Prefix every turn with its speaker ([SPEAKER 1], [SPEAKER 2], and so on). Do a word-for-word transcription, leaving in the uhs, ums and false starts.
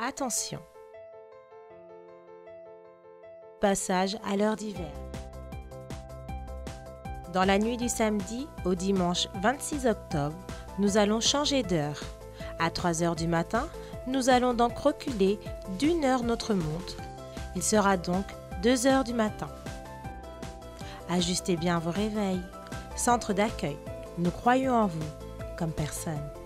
[SPEAKER 1] Attention! Passage à l'heure d'hiver. Dans la nuit du samedi au dimanche vingt-six octobre, nous allons changer d'heure. À trois heures du matin, nous allons donc reculer d'une heure notre montre. Il sera donc deux heures du matin. Ajustez bien vos réveils. Centre d'accueil, nous croyons en vous comme personne.